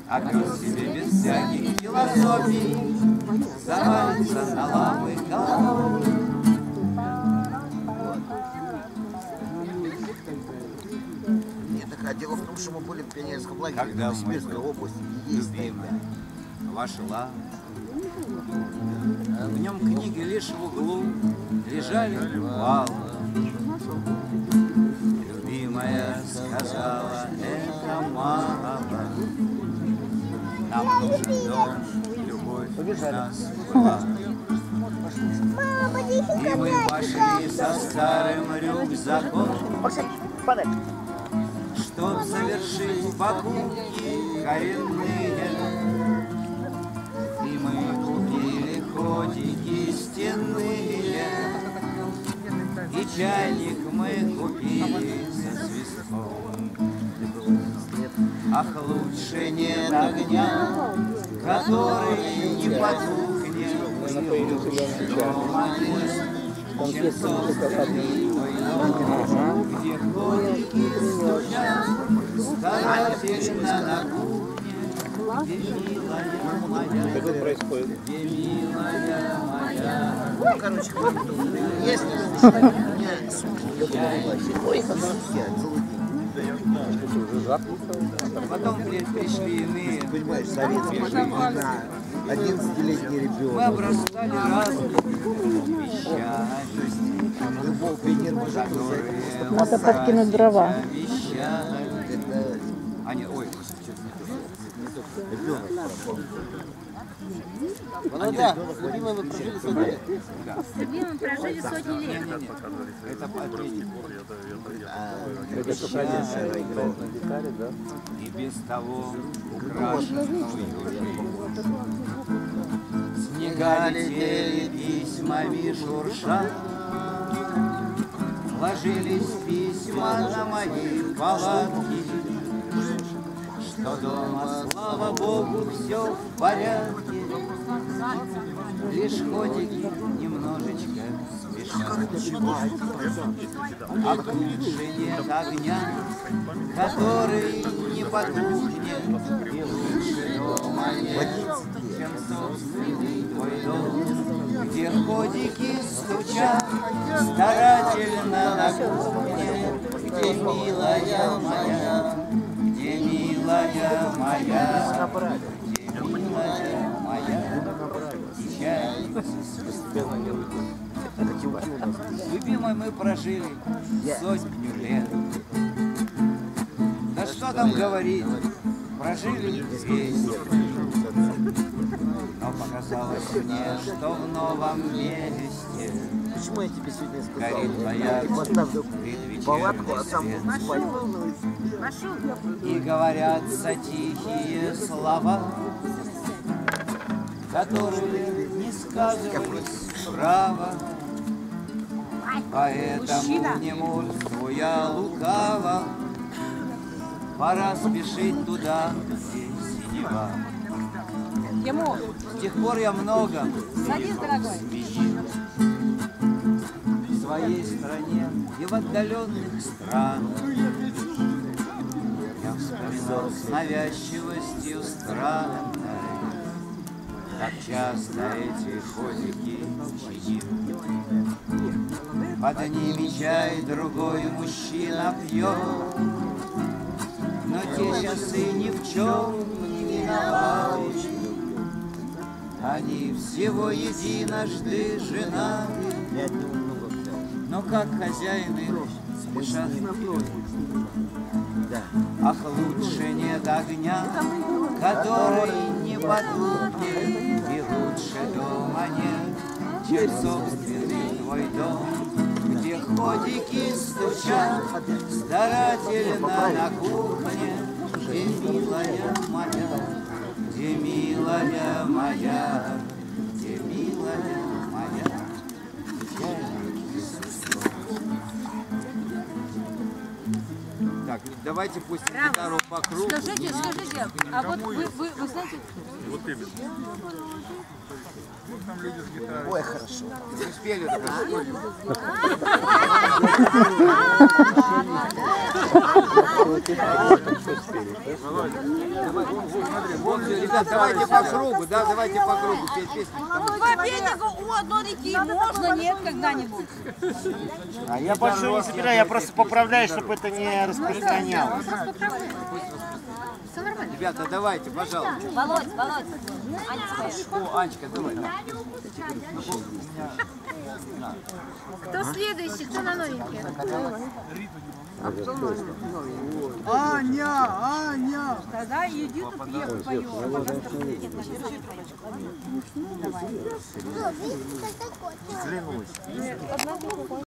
огрыз себе без всяких философий, завалится на лапы головой. Дело в том, что мы были в пионерском лагере в Новосибирской области. Любимая ваша лава. В нем книги лишь в углу лежали валом. Любимая сказала, это мало. Нам нужен дом, любовь у нас была. И мы пошли со старым рюкзаком, чтоб совершить покупки коренные. И мы купили ходики стенные, и чайник мы купили со свистком. Ах, лучше нет огня, который не потухнет, дома нет, чем собственный твой дом, где ходики стучат старательно на кухне, где милая моя, где милая моя. Ну, короче, если Потом пришли иные. понимаешь, советские времена, 11-летний ребенок. Мы обрастали разными вещами. Любого пионер-вожака Надо подкинуть дрова. Они, ой, ребенок. Да, с любимой вы прожили сотни лет. С любимым прожили сотни лет. это отметить. И без того украшенную снега летели письмами шурша, ложились письма на мои палатки, что дома, слава Богу, все в порядке, лишь ходики немножечко спешат. А лучше нет огня, который не потухнет, и лучше дома нет, чем собственный твой дом, где ходики стучат старательно на кухне, где милая моя, где милая моя, где милая моя, чайник со свистком. Любимой мы прожили сотню лет. Да что там говорить, прожили 200. Но показалось мне, что в новом месте Почему я тебе сегодня сказал? горит твоя Поставлю палатку, а сам предвечерний спать. Пошел. И говорятся тихие слова, которые не сказывались справа. Поэтому не мудрствуя лукаво, пора спешить туда, где синева. С тех пор я много сменил в своей стране и в отдаленных странах. Я вспоминал с навязчивостью странной, как часто эти ходики чинил. Под ними чай другой мужчина пьет, но те часы ни в чем не виноваты. Они всего единожды женаты, но как хозяины спешат вперед. Ах, лучше нет огня, который не потухнет, и лучше дома нет, чем собственный твой дом, где ходики стучат старательно на кухне, где милая моя, где милая моя, где милая моя. Так, давайте пусть гитару по кругу. Скажите, а вот вы знаете, Ой, хорошо. Вы спели такое. Вот, ребят, давайте по кругу, да, давайте по кругу петь песню. по берегу у одной реки можно, нет, когда-нибудь? А я больше не собираю, я просто поправляю, чтобы это не распространялось. Ребята, давайте, пожалуйста. Володь, О, Анечка, давай. кто следующий, кто на новенький? Аня! Тогда иди тут поем. Взглянуть.